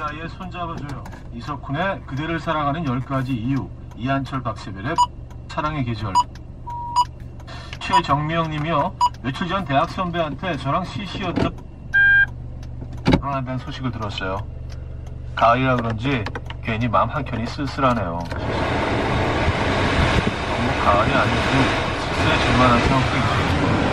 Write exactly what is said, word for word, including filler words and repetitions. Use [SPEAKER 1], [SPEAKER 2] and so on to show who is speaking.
[SPEAKER 1] 아예 손잡아줘요. 이석훈의 그대를 사랑하는 열 가지 이유. 이한철 박세별의 사랑의 계절. 최정미영 님이요. 며칠 전 대학 선배한테 저랑 시시였던 결혼한다는 소식을 들었어요. 가을이라 그런지 괜히 마음 한켠이 쓸쓸하네요. 너무 가을이 아니어도 스스로 질만한 성격이지.